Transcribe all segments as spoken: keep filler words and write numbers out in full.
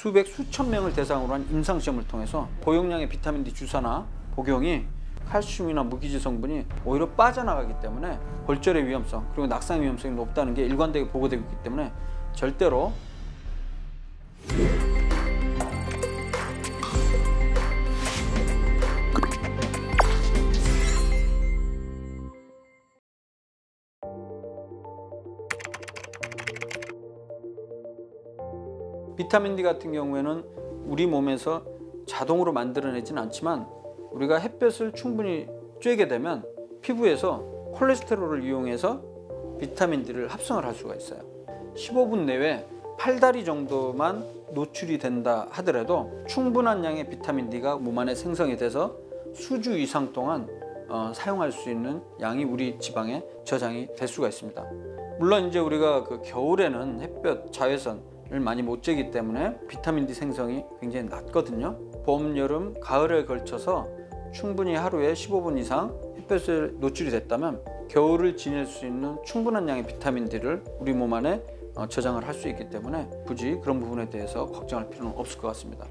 수백 수천 명을 대상으로 한 임상시험을 통해서 고용량의 비타민 디 주사나 복용이 칼슘이나 무기질 성분이 오히려 빠져나가기 때문에 골절의 위험성 그리고 낙상 위험성이 높다는 게 일관되게 보고되고 있기 때문에 절대로 비타민 디 같은 경우에는 우리 몸에서 자동으로 만들어내지는 않지만 우리가 햇볕을 충분히 쬐게 되면 피부에서 콜레스테롤을 이용해서 비타민 D를 합성을 할 수가 있어요. 십오 분 내외 팔다리 정도만 노출이 된다 하더라도 충분한 양의 비타민 D가 몸 안에 생성이 돼서 수주 이상 동안 어, 사용할 수 있는 양이 우리 지방에 저장이 될 수가 있습니다. 물론 이제 우리가 그 겨울에는 햇볕, 자외선을 많이 못 쬐기 때문에 비타민 디 생성이 굉장히 낮거든요. 봄, 여름, 가을에 걸쳐서 충분히 하루에 십오 분 이상 햇볕에 노출이 됐다면 겨울을 지낼 수 있는 충분한 양의 비타민 D를 우리 몸 안에 저장을 할 수 있기 때문에 굳이 그런 부분에 대해서 걱정할 필요는 없을 것 같습니다.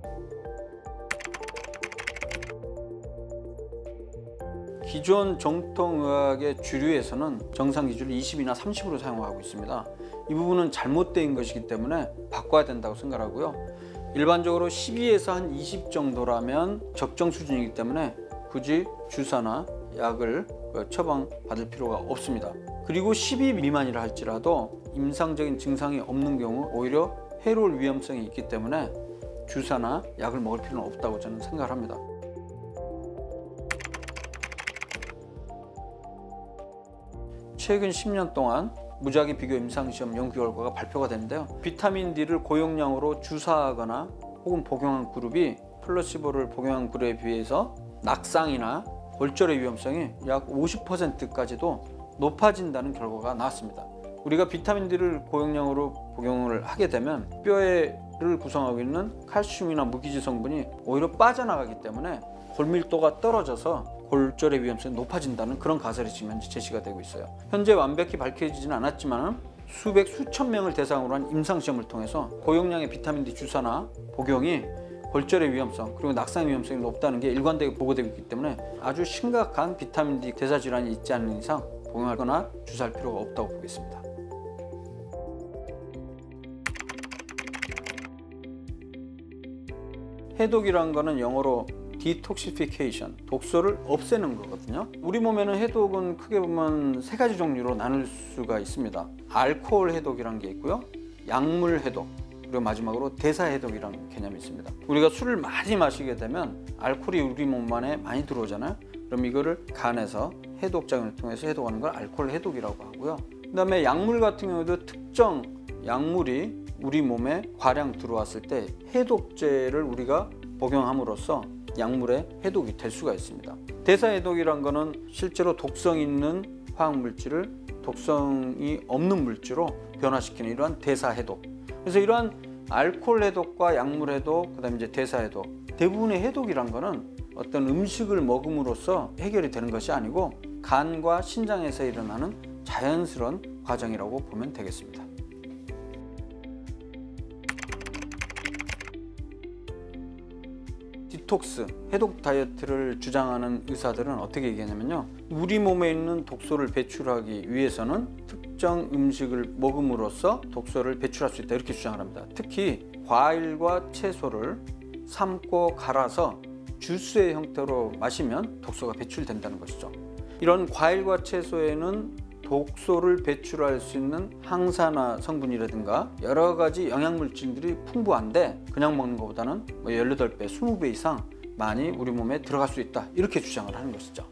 기존 정통의학의 주류에서는 정상 기준을 이십이나 삼십으로 사용하고 있습니다. 이 부분은 잘못된 것이기 때문에 바꿔야 된다고 생각하고요. 일반적으로 십이에서 한 이십 정도라면 적정 수준이기 때문에 굳이 주사나 약을 처방받을 필요가 없습니다. 그리고 십이 미만이라 할지라도 임상적인 증상이 없는 경우 오히려 해로울 위험성이 있기 때문에 주사나 약을 먹을 필요는 없다고 저는 생각합니다. 최근 십 년 동안 무작위 비교 임상시험 연구 결과가 발표가 됐는데요. 비타민 D를 고용량으로 주사하거나 혹은 복용한 그룹이 플라시보를 복용한 그룹에 비해서 낙상이나 골절의 위험성이 약 오십 퍼센트까지도 높아진다는 결과가 나왔습니다. 우리가 비타민 D를 고용량으로 복용을 하게 되면 뼈를 구성하고 있는 칼슘이나 무기질 성분이 오히려 빠져나가기 때문에 골밀도가 떨어져서 골절의 위험성이 높아진다는 그런 가설이 지금 현재 제시가 되고 있어요. 현재 완벽히 밝혀지지는 않았지만 수백 수천 명을 대상으로 한 임상시험을 통해서 고용량의 비타민 디 주사나 복용이 골절의 위험성 그리고 낙상 위험성이 높다는 게 일관되게 보고되고 있기 때문에 아주 심각한 비타민 디 대사 질환이 있지 않는 이상 복용하거나 주사할 필요가 없다고 보겠습니다. 해독이란 거는 영어로 디톡시피케이션, 독소를 없애는 거거든요. 우리 몸에는 해독은 크게 보면 세 가지 종류로 나눌 수가 있습니다. 알코올 해독이라는 게 있고요, 약물 해독, 그리고 마지막으로 대사 해독이라는 개념이 있습니다. 우리가 술을 많이 마시게 되면 알코올이 우리 몸 안에 많이 들어오잖아요. 그럼 이거를 간에서 해독 작용을 통해서 해독하는 걸 알코올 해독이라고 하고요. 그 다음에 약물 같은 경우도 특정 약물이 우리 몸에 과량 들어왔을 때 해독제를 우리가 복용함으로써 약물의 해독이 될 수가 있습니다. 대사해독이란 거는 실제로 독성 있는 화학물질을 독성이 없는 물질로 변화시키는 이러한 대사해독. 그래서 이러한 알코올 해독과 약물 해독, 그 다음에 이제 대사해독, 대부분의 해독이란 거는 어떤 음식을 먹음으로써 해결이 되는 것이 아니고 간과 신장에서 일어나는 자연스러운 과정이라고 보면 되겠습니다. 디톡스, 해독 다이어트를 주장하는 의사들은 어떻게 얘기하냐면요, 우리 몸에 있는 독소를 배출하기 위해서는 특정 음식을 먹음으로써 독소를 배출할 수 있다 이렇게 주장을 합니다. 특히 과일과 채소를 삶고 갈아서 주스의 형태로 마시면 독소가 배출된다는 것이죠. 이런 과일과 채소에는 독소를 배출할 수 있는 항산화 성분이라든가 여러 가지 영양물질들이 풍부한데 그냥 먹는 것보다는 뭐 열여덟 배, 이십 배 이상 많이 우리 몸에 들어갈 수 있다 이렇게 주장을 하는 것이죠.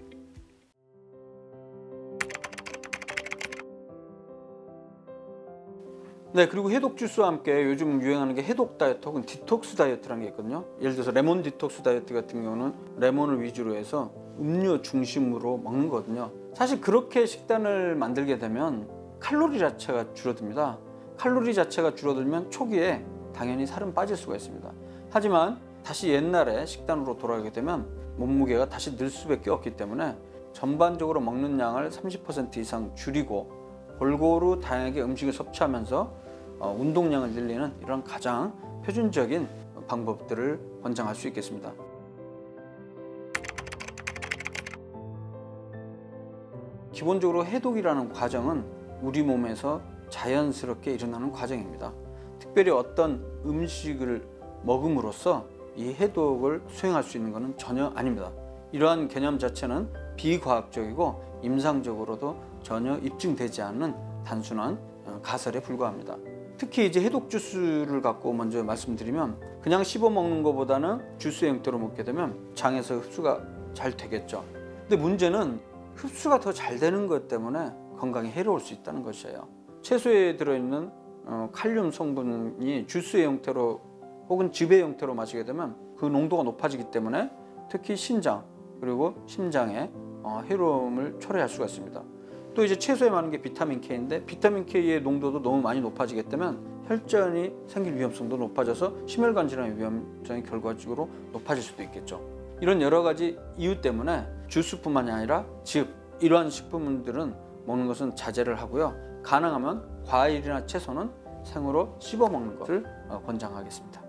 네, 그리고 해독 주스와 함께 요즘 유행하는 게 해독 다이어트 혹은 디톡스 다이어트라는 게 있거든요. 예를 들어서 레몬 디톡스 다이어트 같은 경우는 레몬을 위주로 해서 음료 중심으로 먹는 거거든요. 사실 그렇게 식단을 만들게 되면 칼로리 자체가 줄어듭니다. 칼로리 자체가 줄어들면 초기에 당연히 살은 빠질 수가 있습니다. 하지만 다시 옛날에 식단으로 돌아가게 되면 몸무게가 다시 늘 수밖에 없기 때문에 전반적으로 먹는 양을 삼십 퍼센트 이상 줄이고 골고루 다양하게 음식을 섭취하면서 어, 운동량을 늘리는 이런 가장 표준적인 방법들을 권장할 수 있겠습니다. 기본적으로 해독이라는 과정은 우리 몸에서 자연스럽게 일어나는 과정입니다. 특별히 어떤 음식을 먹음으로써 이 해독을 수행할 수 있는 것은 전혀 아닙니다. 이러한 개념 자체는 비과학적이고 임상적으로도 전혀 입증되지 않는 단순한 가설에 불과합니다. 특히 이제 해독 주스를 갖고 먼저 말씀드리면, 그냥 씹어 먹는 것보다는 주스 형태로 먹게 되면 장에서 흡수가 잘 되겠죠. 근데 문제는 흡수가 더 잘 되는 것 때문에 건강에 해로울 수 있다는 것이에요. 채소에 들어있는 어, 칼륨 성분이 주스의 형태로 혹은 즙의 형태로 마시게 되면 그 농도가 높아지기 때문에 특히 신장 그리고 심장에 어, 해로움을 초래할 수가 있습니다. 또 이제 채소에 많은 게 비타민 K인데 비타민 K의 농도도 너무 많이 높아지게 되면 혈전이 생길 위험성도 높아져서 심혈관 질환의 위험성이 결과적으로 높아질 수도 있겠죠. 이런 여러 가지 이유 때문에 주스뿐만이 아니라 즙, 이러한 식품들은 먹는 것은 자제를 하고요. 가능하면 과일이나 채소는 생으로 씹어 먹는 것을 권장하겠습니다.